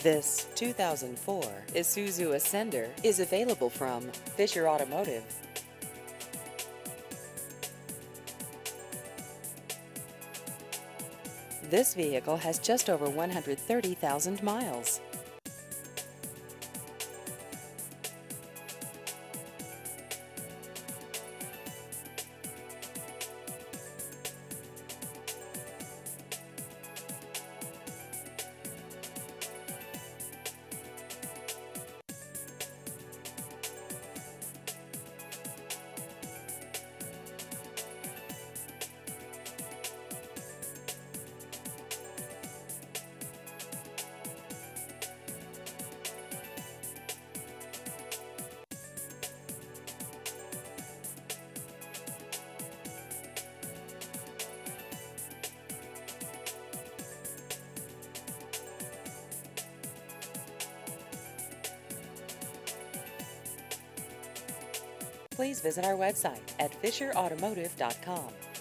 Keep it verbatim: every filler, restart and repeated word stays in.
This two thousand four Isuzu Ascender is available from Fisher Automotive. This vehicle has just over one hundred thirty thousand miles. Please visit our website at fisher automotive dot com.